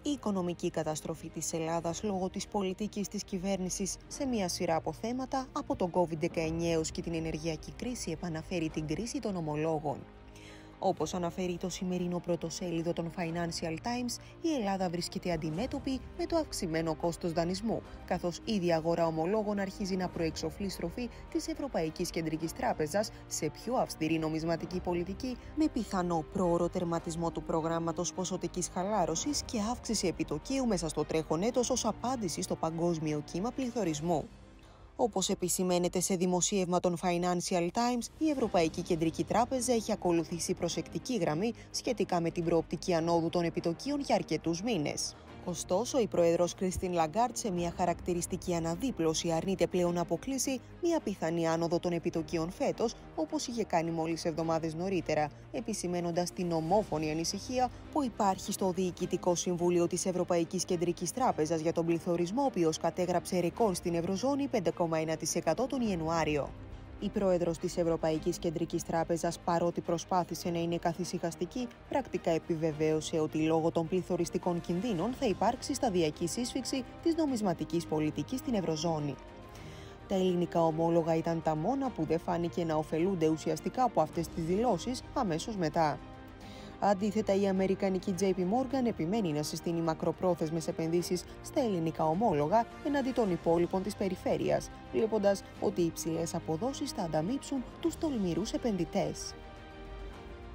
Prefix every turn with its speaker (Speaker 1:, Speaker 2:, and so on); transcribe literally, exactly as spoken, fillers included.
Speaker 1: Η οικονομική καταστροφή της Ελλάδας λόγω της πολιτικής της κυβέρνησης σε μια σειρά από θέματα, από τον κόβιντ δεκαεννιά έως και την ενεργειακή κρίση, επαναφέρει την κρίση των ομολόγων. Όπως αναφέρει το σημερινό πρωτοσέλιδο των Financial Times, η Ελλάδα βρίσκεται αντιμέτωπη με το αυξημένο κόστος δανεισμού, καθώς η ίδια αγορά ομολόγων αρχίζει να προεξοφλεί στροφή της Ευρωπαϊκής Κεντρικής Τράπεζας σε πιο αυστηρή νομισματική πολιτική, με πιθανό πρόωρο τερματισμό του προγράμματος ποσοτικής χαλάρωσης και αύξηση επιτοκίου μέσα στο τρέχον έτος ως απάντηση στο παγκόσμιο κύμα πληθωρισμού. Όπως επισημαίνεται σε δημοσίευμα των Financial Times, η Ευρωπαϊκή Κεντρική Τράπεζα έχει ακολουθήσει προσεκτική γραμμή σχετικά με την προοπτική ανόδου των επιτοκίων για αρκετούς μήνες. Ωστόσο, η πρόεδρος Κριστίν Λαγκάρντ σε μια χαρακτηριστική αναδίπλωση αρνείται πλέον να αποκλείσει μια πιθανή άνοδο των επιτοκίων φέτος, όπως είχε κάνει μόλις εβδομάδες νωρίτερα, επισημαίνοντας την ομόφωνη ανησυχία που υπάρχει στο Διοικητικό Συμβούλιο της Ευρωπαϊκής Κεντρικής Τράπεζας για τον πληθωρισμό, ο οποίος κατέγραψε ρεκόρ στην Ευρωζώνη πέντε κόμμα ένα τοις εκατό τον Ιανουάριο. Η πρόεδρος της Ευρωπαϊκής Κεντρικής Τράπεζας, παρότι προσπάθησε να είναι καθησυχαστική, πρακτικά επιβεβαίωσε ότι λόγω των πληθωριστικών κινδύνων θα υπάρξει σταδιακή σύσφυξη της νομισματικής πολιτικής στην Ευρωζώνη. Τα ελληνικά ομόλογα ήταν τα μόνα που δεν φάνηκε να ωφελούνται ουσιαστικά από αυτές τις δηλώσεις αμέσως μετά. Αντίθετα, η αμερικανική τζέι πι Morgan επιμένει να συστήνει μακροπρόθεσμες επενδύσεις στα ελληνικά ομόλογα εναντί των υπόλοιπων της περιφέρειας, βλέποντας ότι οι υψηλές αποδόσεις θα ανταμείψουν τους τολμηρούς επενδυτές.